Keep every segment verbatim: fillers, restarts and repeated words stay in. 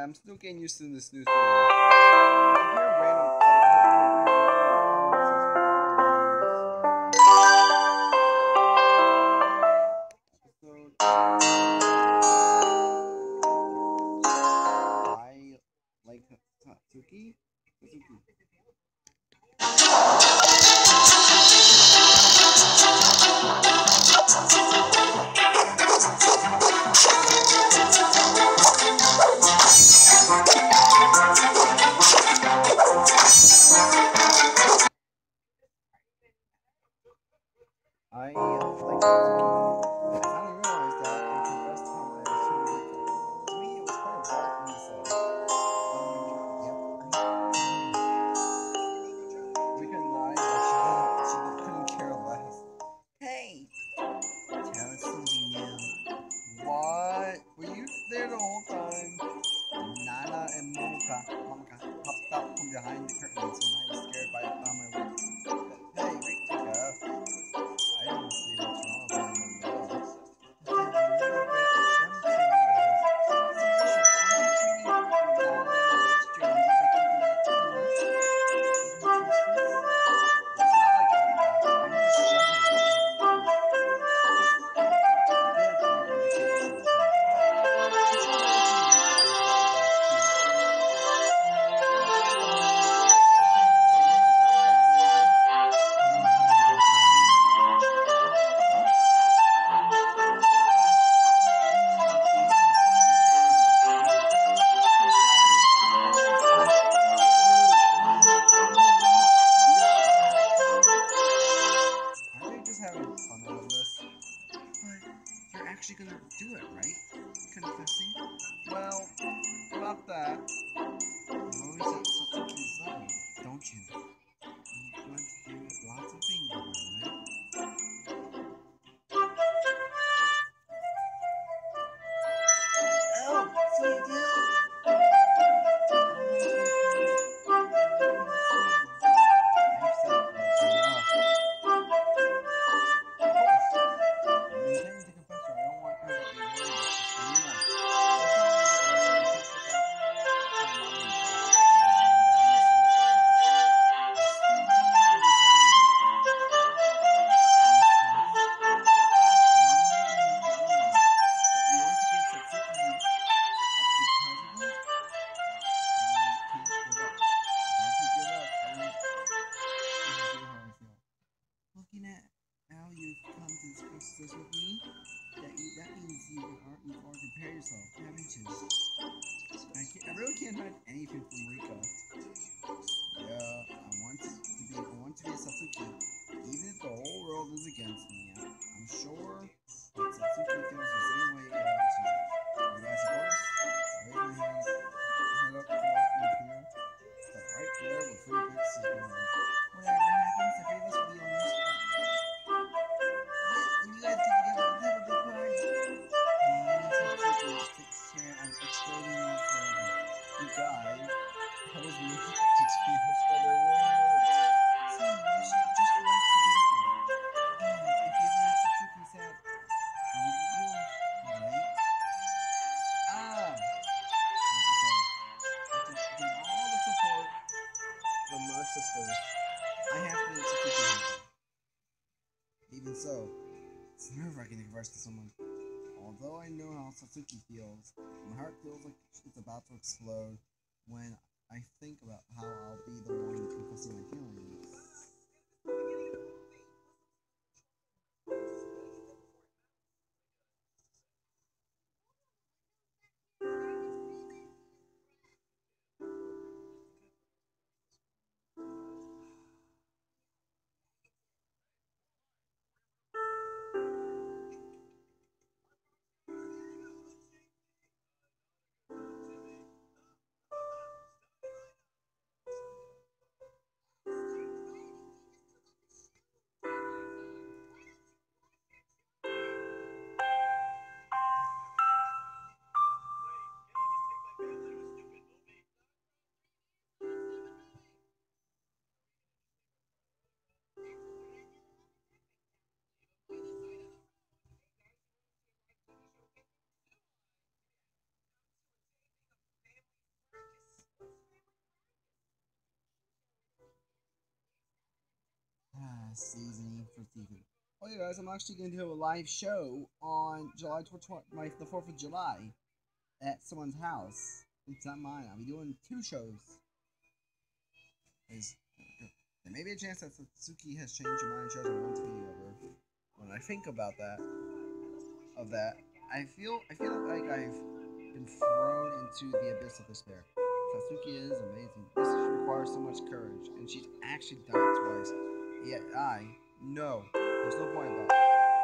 I'm still getting used to this new thing. If you hear random. I like Satsuki. Satsuki. I like Satsuki. I finally realized that and confessed how I was too Rika. To me, it was quite a bold thing to say. Um, yep, I Rika lied like she didn't, she didn't, couldn't care less. Hey, tell us something new. What? Were you there the whole time? Nana and Momoka, Momoka popped out from behind the curtains, and I was scared by the time I looked. Hey, Rika, I don't see what's wrong with being in the middle. But then I really think it's them two heroes. So Risha, aren't you treating Nana like strangers by keeping it to us? Isn't it trespass? It's not like that. I'm just shy. Good for your education, I'm sure that if you Rika had heard that too. Are they just having fun out of this? But you're actually gonna do it, right? Confessing? Well, about that. You always said Satsuki's lovely, don't you? You want to do lots of things with her, right? Oh, so you do? I want you to. What can I say? I've said that's enough. Of course. I'm intending to confess her. I don't want her to be worried about this anymore. Let's not worry about it. We can check out her mom and dad and that Miss But you want to get Satsuki up because of it? I can't give up. If I could give up, I would. You know how I feel. Looking at how you've come to discuss this with me, that you, that means you are you've already prepared yourself, haven't you? I can't, I really can't hide anything from Rika. Yeah, I want to be I want to be a Satsuki, even if the whole world is against me. I'm, I'm sure that Satsuki feels the same way about you. You guys support us? Raise my hand, head up for me here. But right there with three big signals. Whatever happens, the three of us will be on this spot. Yeah, when you guys get together, let's have a big party. And Satsuki takes care of exploding that forever. You guys, that was music to tears, but there were words. See, you should just relax a bit here. And if you ever make Satsuki sad, I won't let you off, alright? Ah! After getting all the support from our sisters, I have to make Satsuki happy. Even so, it's nerve-wracking to converse to someone. Although I know how Satsuki feels, my heart feels like it's about to explode when I think about how I'll be the one confessing my feelings. last season for T V. Oh yeah, guys, I'm actually going to do a live show on July twenty-fourth, my the fourth of July, at someone's house. It's not mine. I'll be doing two shows. There's, there may be a chance that Satsuki has changed her mind and she doesn't want to be over. When I think about that, of that, I feel I feel like I've been thrown into the abyss of despair. Satsuki is amazing. This requires so much courage, and she's actually done it twice. Yet I know there's no point about it.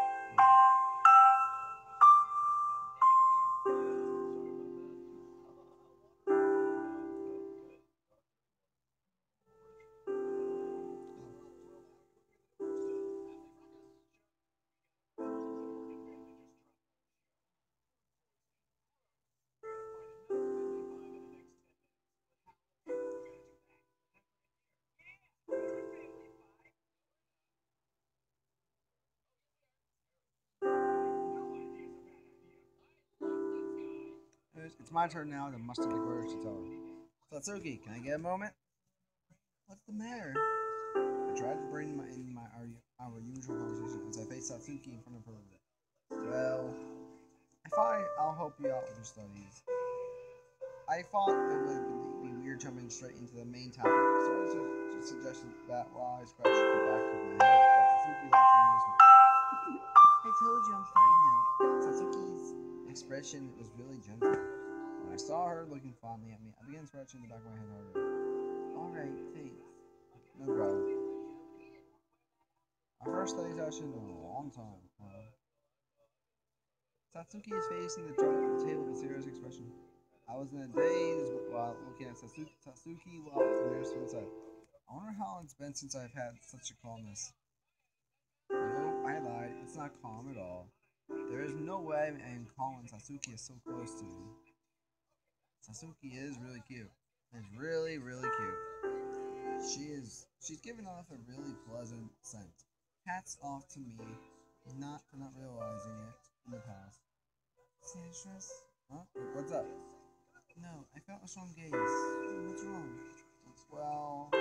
It's my turn now to muster the courage to tell her. Satsuki, can I get a moment? What's the matter? I tried to bring my, in my our, our usual conversation as I face Satsuki in front of her. Well, I thought I'll help you out with your studies. I thought it would be weird jumping straight into the main topic, so I just suggested that while I scratched the back of my head, but Satsuki laughed in amusement. I told you I'm fine now. Satsuki's expression was really gentle. When I saw her looking fondly at me, I began scratching the back of my head harder. Alright, thanks. No problem. Our first study session in a long time, huh? Satsuki is facing the table with a serious expression. I was in a daze while looking at Satsuki, Satsuki while the nurse inside. I wonder how long it's been since I've had such a calmness. No, I lied. It's not calm at all. There is no way I am calm when Satsuki is so close to me. Satsuki is really cute. It's really, really cute. She is. She's giving off a really pleasant scent. Hats off to me, not for not realizing it in the past. Sandstress? Huh? What's up? No, I felt a strong gaze. What's wrong? Well...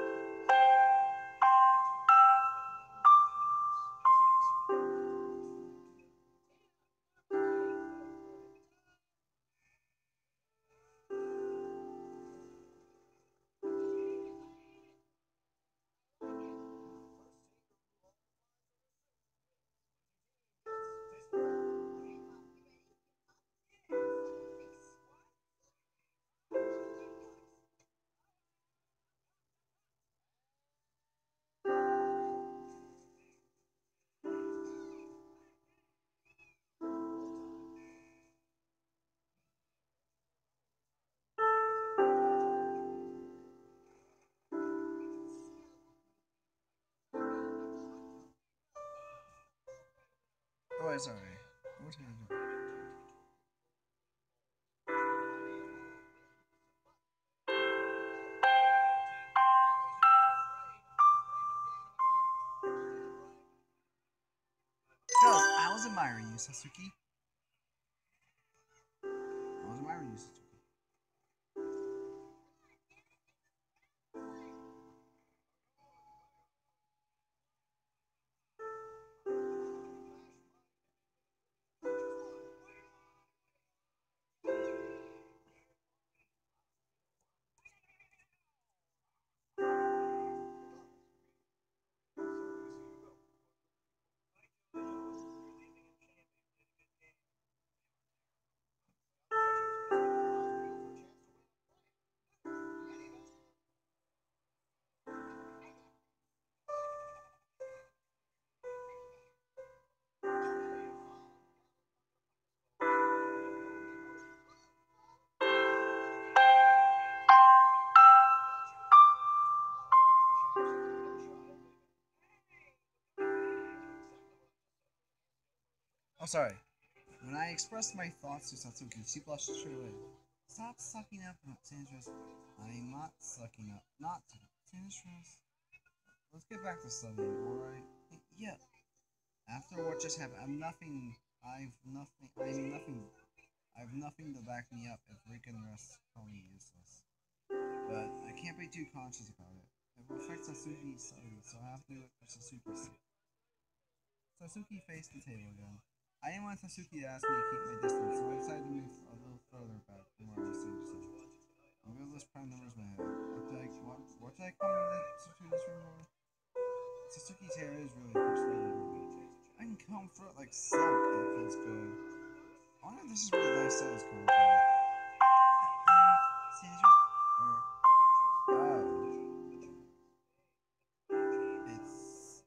Oh, sorry. What are you doing? Go! I was admiring you, Satsuki. I was admiring you, Satsuki. Oh, sorry. When I expressed my thoughts to Satsuki, she blushed straight away. Stop sucking up, Sandstress. I'm not sucking up. Not Sandstress. Let's get back to studying, alright? Yeah. After what just happened, I'm nothing. I've nothing. I'm nothing. I've nothing to back me up if Rika and the rest call me useless. But I can't be too conscious about it. It will affect Sasuke's studies, so I have to do it for Sasuke's sake. Sasuke faced the table again. I didn't want Sasuke to ask me to keep my distance, so I decided to move a little further back from where I was sitting. I'm gonna list prime numbers in my head. What did I, what, what did I come to this room over? Sasuke's hair is really persuading. I can comb through it like silk, and it feels good. I wonder if this is where the nice set is coming from. Scissors? Or, oh. It's...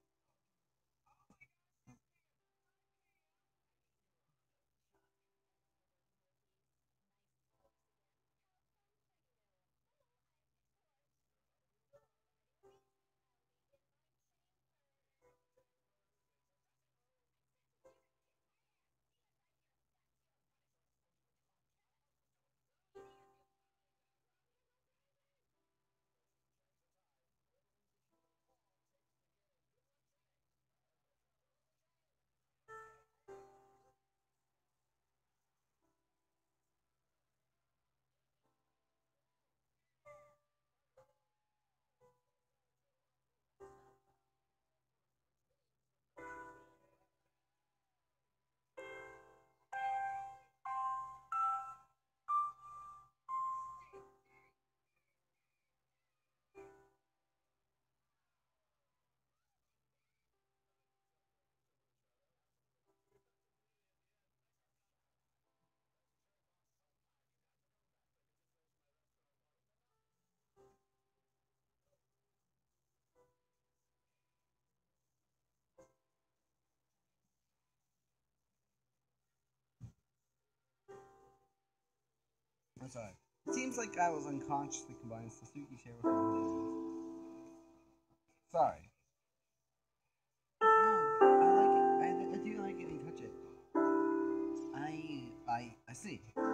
I'm sorry. It seems like I was unconsciously combining Sasuke's hair with my hands. Sorry. No, I like it. I, I do like it when you touch it. I, I, I see. Can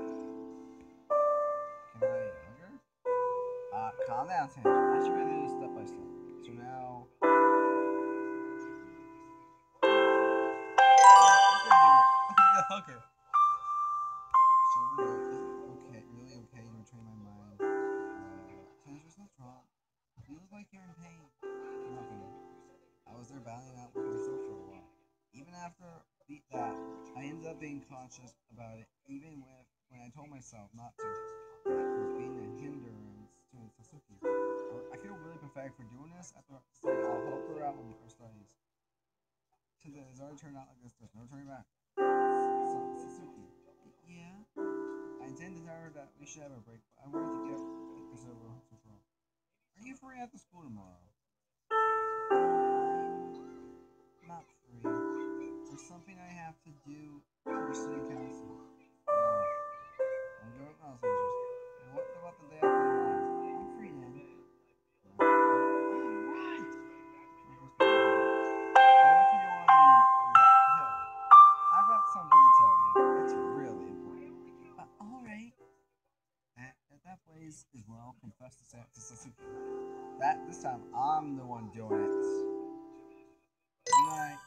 I hug her? Uh, calm down, Sandra. I should really do this step by step. So now... I'm gonna hug her. So really, okay, really okay to retrain my mind. Uh, Sandra's not wrong. You look like you're in pain. Nothing. I was there battling out with myself for a while. Even after beat that, I ended up being conscious about it, even with when I told myself not to. It was being a hindrance to Sasuke. I feel really pathetic for doing this after saying I'll help her out with her studies. Since it has already turned out like this, there's no turning back. So, Sasuke. Yeah? I intend to tell her that we should have a break, but I wanted to get this over once and for all. Are you free after school tomorrow? I'm not free. There's something I have to do for student council. No. I'm going with Alzheimer's. What about the day after tomorrow? I'm free then. Alright! I'll wait for you on that hill. I've got something to tell you. It's really important. Uh, alright. At, at that place is where I'll confess to Sasuke. That this time I'm the one doing it. Good night.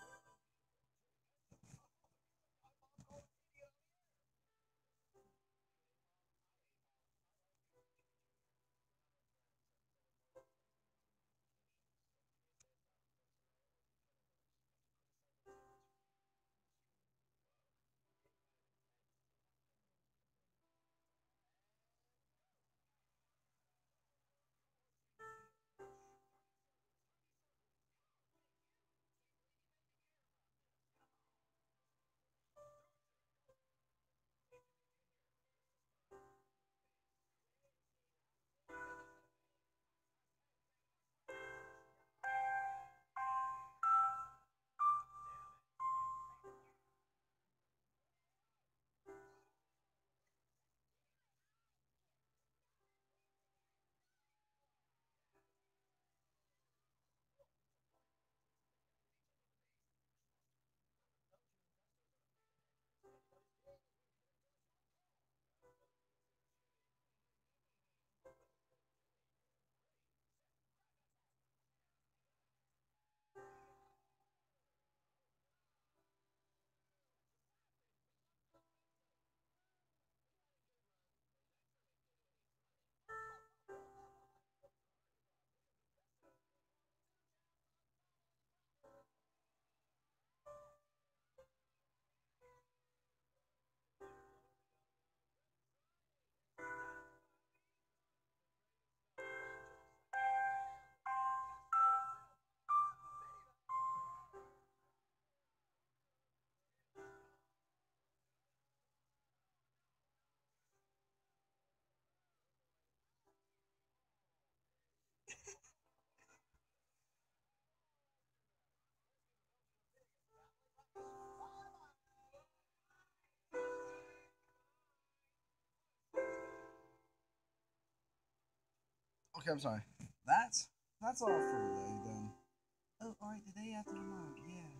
Okay, I'm sorry. That's that's all for today then. Oh, alright, the day after tomorrow, yeah.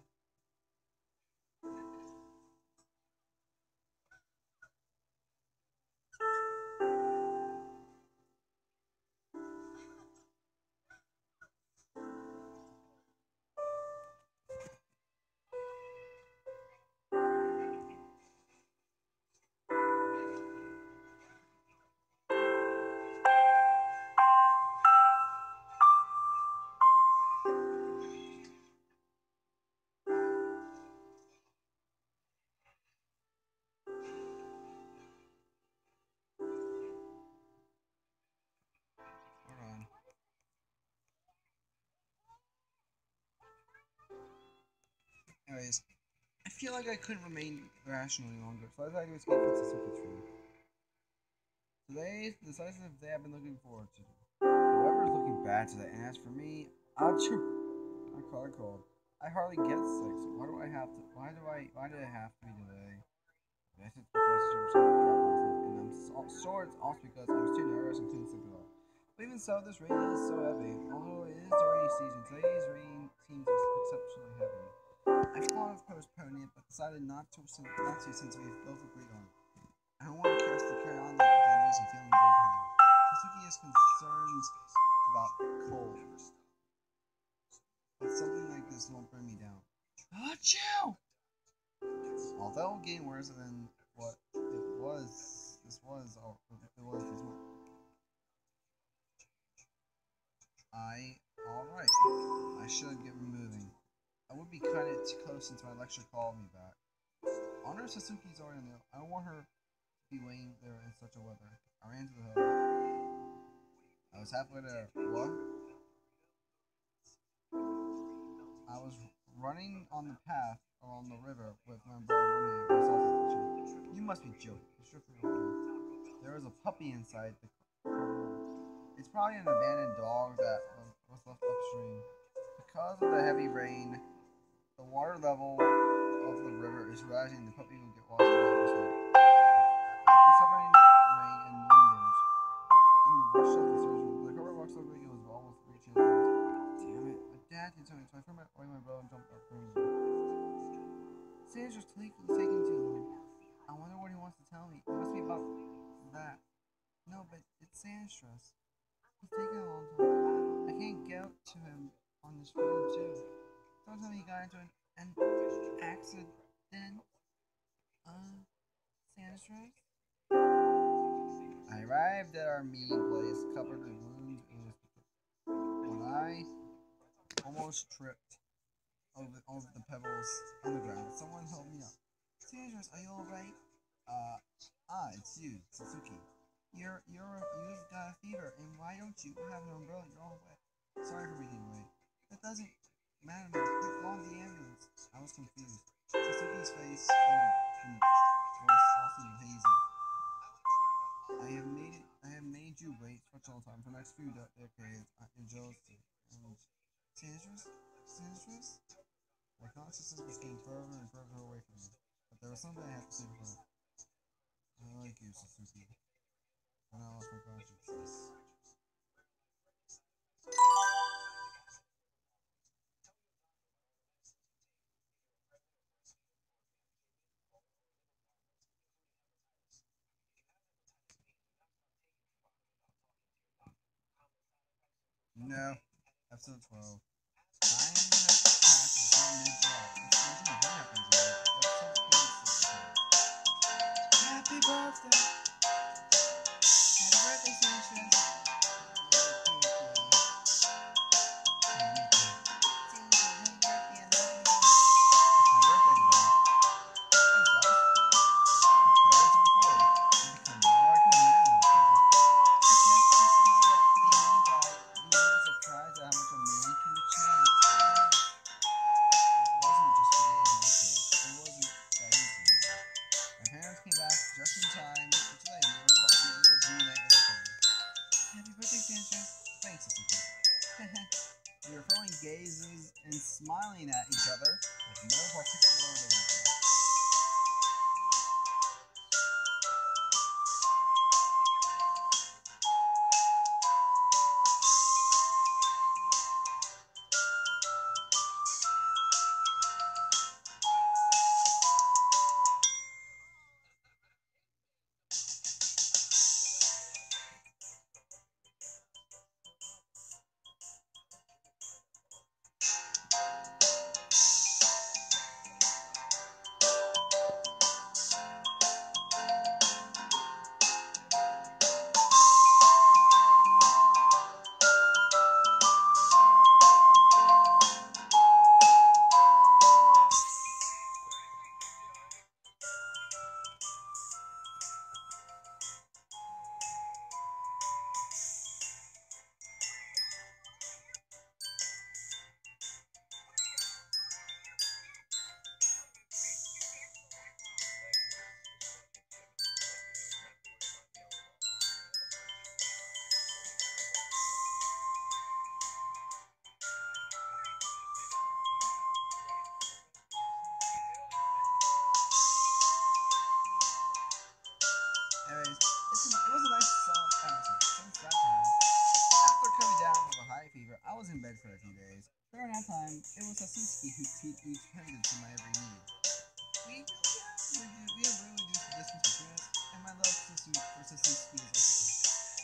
Hold on. Anyways, I feel like I couldn't remain rational any longer, so I decided to escape from Sasuke Tree. Today, the decisive day I've been looking forward to. The weather is looking bad today, and as for me, achoo! I caught a cold. I hardly get sick, so why do I have to? Why do I? Why did it have to be today? I guess it's because you were saying drop last night, and I'm so, sure it's also because I was too nervous and couldn't sleep at all. But even so, this rain is so heavy. Although it is the rainy season, today's rain seems exceptionally heavy. I thought of postponing it, but decided not to, not to since we've both agreed on it. I don't want Chris to carry on like the uneasy feeling we both have. Sasuke is concerned about cold, but something like this won't bring me down. Achoo! Although getting worse than what it was, this was, or it was this one. I, alright, I should get moving. I would be kind of too close since my lecture called me back. Honor Sasuke's already ill. I don't want her to be waiting there in such a weather. I ran to the hill. I was halfway there. What? I was running on the path along the river with my brother running and You must be joking. There was a puppy inside the It's probably an abandoned dog that was left upstream. Because of the heavy rain, the water level of the river is rising. The puppy will get lost in this way. After suffering rain and wind damage, in the rush of the surgery, the cover walks looked like it was almost reaching its end. Damn it! My dad did something, so I threw my away my brother and jumped up from him. Sandra's taking taking too long. I wonder what he wants to tell me. It must be about that. No, but it's Sandra's. He's taking a long time. I can't get to him on this road too. Don't tell me he got into an, an accident. Uh, Sandra's? I arrived at our meeting place, covered in wounds and when I almost tripped over, over the pebbles on the ground. Someone held me up. Sandra's, are you alright? Uh, ah, it's you, Sasuke. You're, you're, you've got a fever, and why don't you have an umbrella? You're all wet. Sorry for being late. That doesn't matter now. Quick, go on the ambulance. I was confused. Sasuke's face and, and voice all seemed hazy. I have made it. I have made you wait for a long time. For the next few decades, I'm jealousy. And Sandra's? Sandra's? My consciousness was getting further and further away from me. But there was something I had to say before. I like you, Sasuke. And I lost my consciousness. No. Episode twelve. Time has passed. It's not mid-July. It's something good happens today. Happy birthday. Happy birthday, Sanchez. We were throwing gazes and smiling at each other with no particular reason. one time, it was Sasuke who, who, who tended to my every need. We really have, we, do, we have really do the distance between us, and my love for Sasuke is also.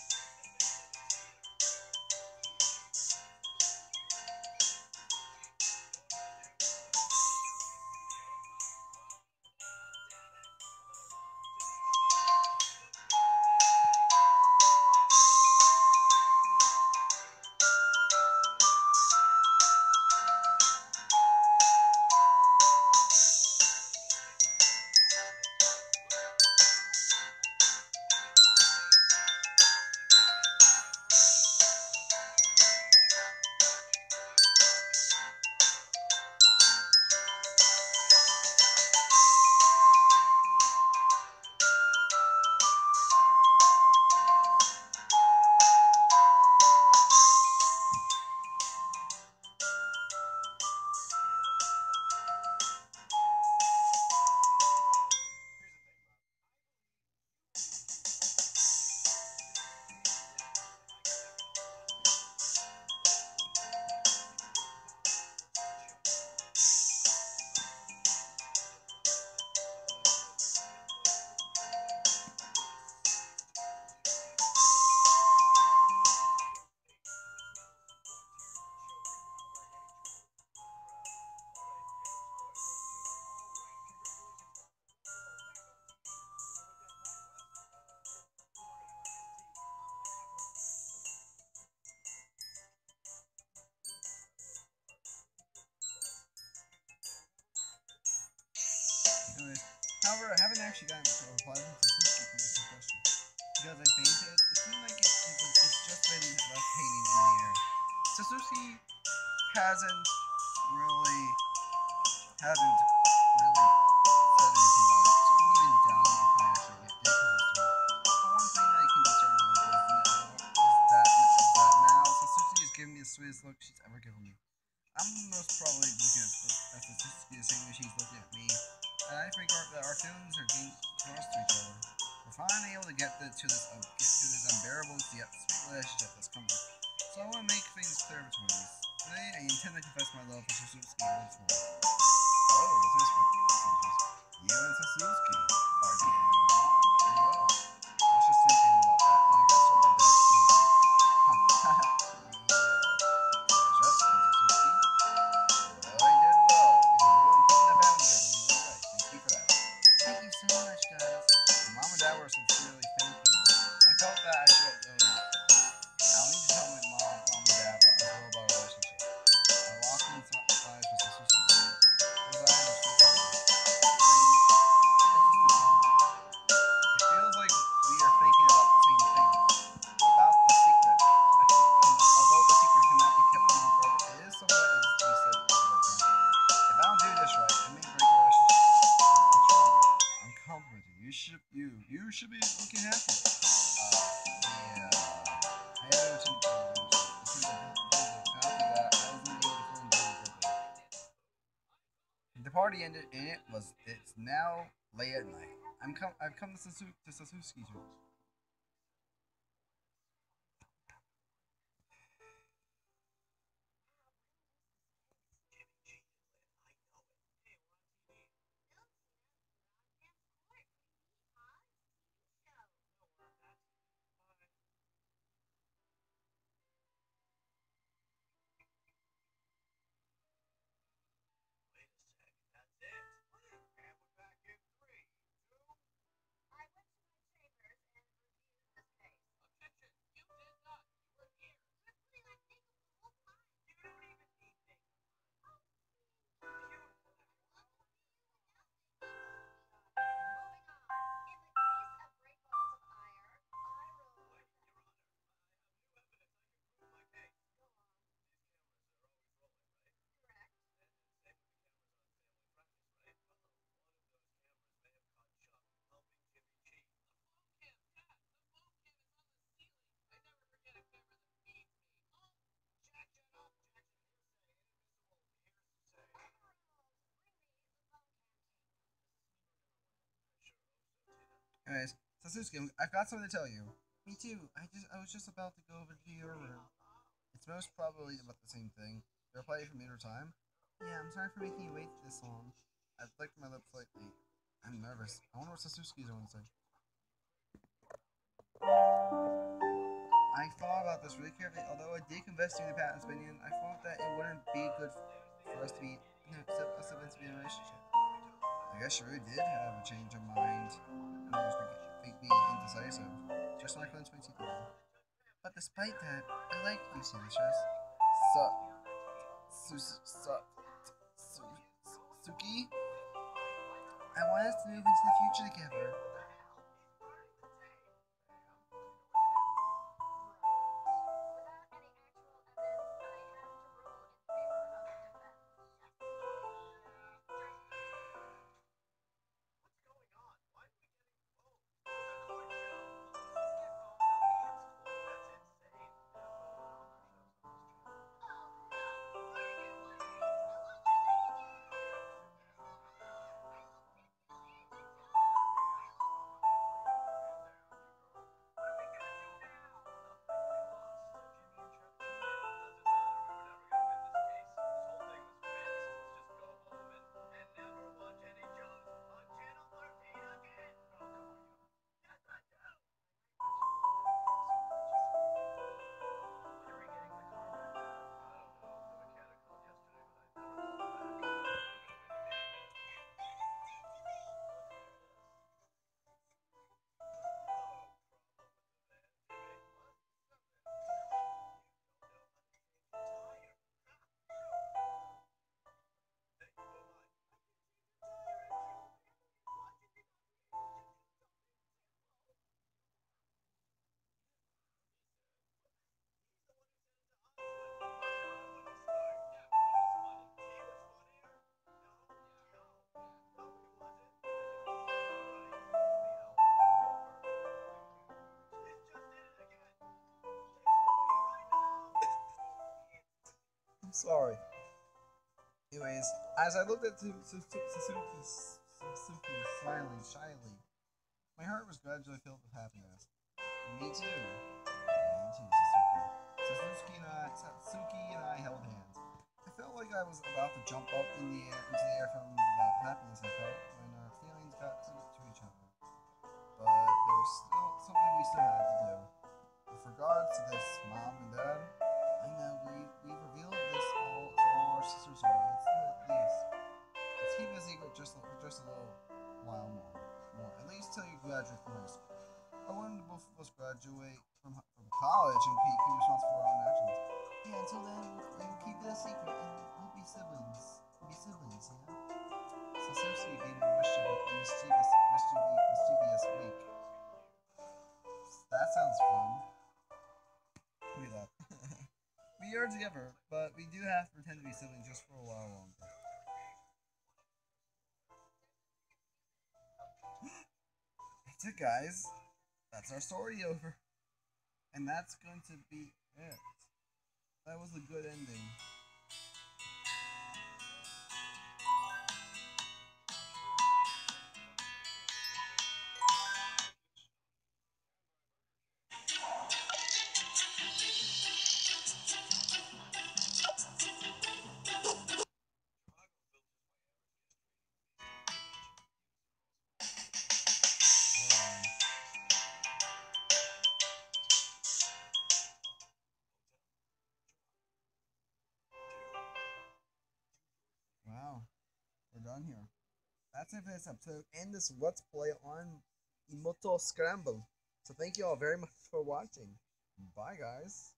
Anyways, however, I haven't actually gotten a reply from Sasuke for my confession. Because I fainted, it seemed like it, it was, it's just been left hanging in the air. Sasuke hasn't really, hasn't really said anything about it, so I'm even doubting if I actually get did post her. But one thing that I can be certain of is now, is that, is that now Sasuke is giving me the sweetest look she's ever given me. I'm most probably looking at, at Sasuke the same way she's looking at me. And I think our, that our feelings are getting close to each other. We're finally able to get the, to this uh, get to this unbearable yet sweet relationship that's coming. So I want to make things clear between us. Today, I intend to confess my love for Sasuke once more. Oh, what's this for? You and Sasuke are getting along very well. I was just thinking about that, and I got so my dad season. Ha ha. You, you should be looking happy. Uh, yeah. I had to The party ended, and it was. It's now late at night. I'm come. I've come to, Sasu, to Sasuke's house. Anyways, Sasuke, I've got something to tell you. Me too. I just, I was just about to go over to your room. It's most probably about the same thing, They're playing for Meter Time. Yeah, I'm sorry for making you wait this long. I licked my lips slightly. I'm nervous. I wonder what Sasuke's going to say. I thought about this really carefully. Although I did confess to the Patton's opinion, I thought that it wouldn't be good for us to be, you know, us to be in a relationship. I guess she really did have a change of mind and I was being indecisive, just like Clint's twenty people. But despite that, I like you, Sanchez. Sup, su, sup, su, Suki. I want us to move into the future together. I'm sorry. Anyways, as I looked at Suzuki, Suzuki smiling shyly, my heart was gradually filled with happiness. Me too. Me too, Suzuki. Suzuki and I, Suzuki and I held hands. I felt like I was about to jump up in the air, into the air from the happiness I felt when our feelings got close to each other. But there was still something we still had to do. With regards to this, Mom and Dad, I know we we revealed this all to all our sisters already. Let's do it at least. Let's keep it a secret just just a little while more. More. At least till you graduate from high school. I wanted both of us graduate from from college and be responsible for our own actions. Yeah, until then, we will keep it a secret and we'll be siblings. We'll be siblings, yeah? So Susie being a mischievous, mischievous, mischievous, mischievous week. That sounds fun. We love. We are together, but we do have to pretend to be siblings just for a while longer. That's it, guys. That's our story over. And that's going to be it. That was a good ending. Wow, we're done here. That's it for this episode and this Let's Play on Imoto Scramble. So thank you all very much for watching. Bye, guys.